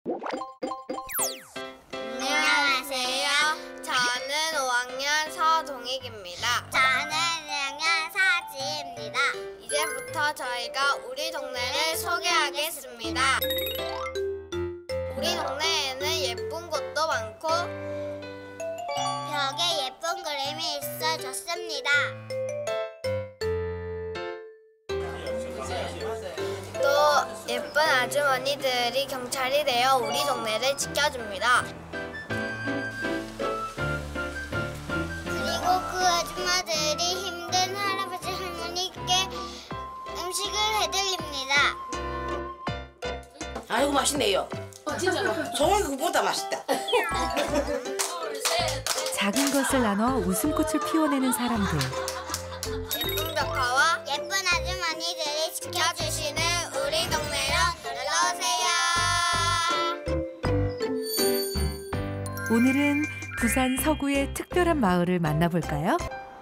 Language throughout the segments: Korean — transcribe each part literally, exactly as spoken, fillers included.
안녕하세요. 저는 오 학년 서동익입니다. 저는 일 학년 사지입니다. 이제부터 저희가 우리 동네를 소개하겠습니다. 우리 동네에는 예쁜 곳도 많고 벽에 예쁜 그림이 있어 좋습니다. 또 예쁜 아주머니들이 경찰이 되어 우리 동네를 지켜줍니다. 그리고 그 아줌마들이 힘든 할아버지 할머니께 음식을 해드립니다. 아이고 맛있네요. 정말 그거보다 맛있다. 작은 것을 나눠 웃음꽃을 피워내는 사람들. 예쁜 벽화와 예쁜 아주머니들이 지켜주시는 우리 동네로 놀러오세요. 오늘은 부산 서구의 특별한 마을을 만나볼까요?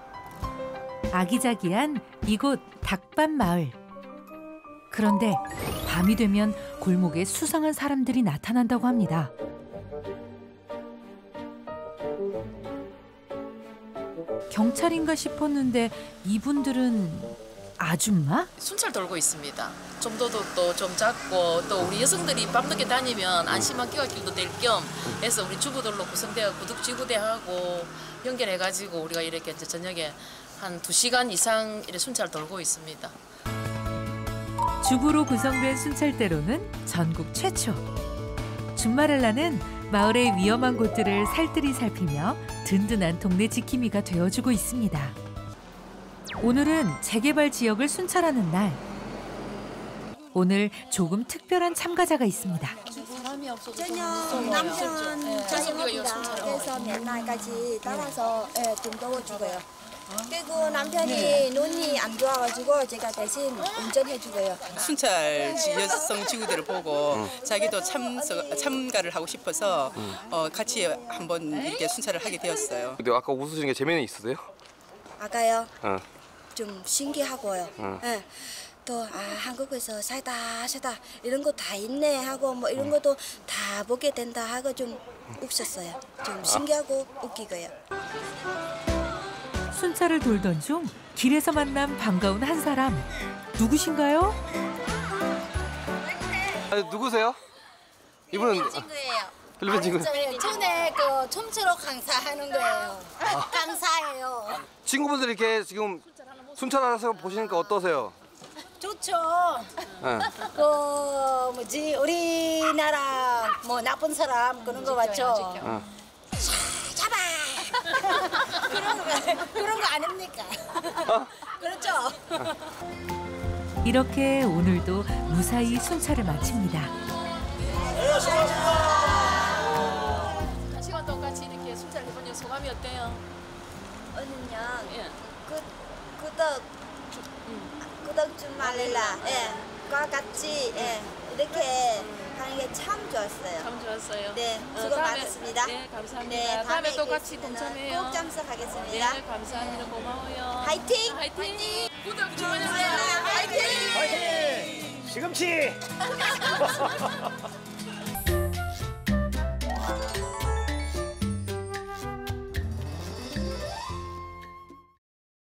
아기자기한 이곳 닭밥 마을. 그런데 밤이 되면 골목에 수상한 사람들이 나타난다고 합니다. 경찰인가 싶었는데 이분들은 아줌마? 순찰 돌고 있습니다. 점도도 또 좀 작고 또 우리 여성들이 밤늦게 다니면 안심한 끼가길도 될 겸 해서 우리 주부들로 구성되어 구독지구대하고 연결해가지고 우리가 이렇게 이제 저녁에 한 두 시간 이상 이렇게 순찰 돌고 있습니다. 주부로 구성된 순찰대로는 전국 최초. 준마렐라는 마을의 위험한 곳들을 살뜰히 살피며 든든한 동네 지킴이가 되어주고 있습니다. 오늘은 재개발 지역을 순찰하는 날. 오늘 조금 특별한 참가자가 있습니다. 저녁 남편 저녁입니다. 그래서 맨날까지 따라서 예, 돈 도와주고요. 그리고 남편이 눈이 안 좋아가지고 제가 대신 운전해주고요. 순찰 여성 지구대를 보고 자기도 참석, 참가를 하고 싶어서 어, 같이 한번 이렇게 순찰을 하게 되었어요. 근데 아까 웃으시는 게 재미는 있으세요? 아까요? 어. 좀 신기하고요. 어. 예. 또 아, 한국에서 살다 살다 이런 거 다 있네 하고 뭐 이런 것도 다 보게 된다 하고 좀 웃었어요. 좀 신기하고 웃기고요. 순찰을 돌던 중 길에서 만난 반가운 한 사람. 누구신가요? 아, 누구세요? 이분은 친구예요. 필리핀 친구. 전에 그 춤추러 강사하는 거예요. 강사예요. 친구분들 이렇게 지금 순찰하셔서 보시니까 어떠세요? 좋죠. 네. 그 뭐지 우리나라 뭐 나쁜 사람 그런 거 맞죠? 어. 잡아. 그런 거 그런 거 아닙니까? 어? 그렇죠. 이렇게 오늘도 무사히 순찰을 마칩니다. 한 시간 동안 같이 이렇게 순찰 해보니 소감이 어때요? 오늘요. 예. 구 구독 구독 좀 말래라. 예. 과 같이 예. 이렇게 하는 게 참 좋았어요. 참 좋았어요. 네, 어, 수고 다음에- 많았습니다. 네, 감사합니다. 네, 다음에, 다음에 또 같이 뵙겠습니다. 동참해요. 꼭 참석하겠습니다. 네, 감사합니다. 고마워요. 화이팅! 화이팅! 구독 좀 네, 해주세요. 화이팅! 파이팅! 시금치!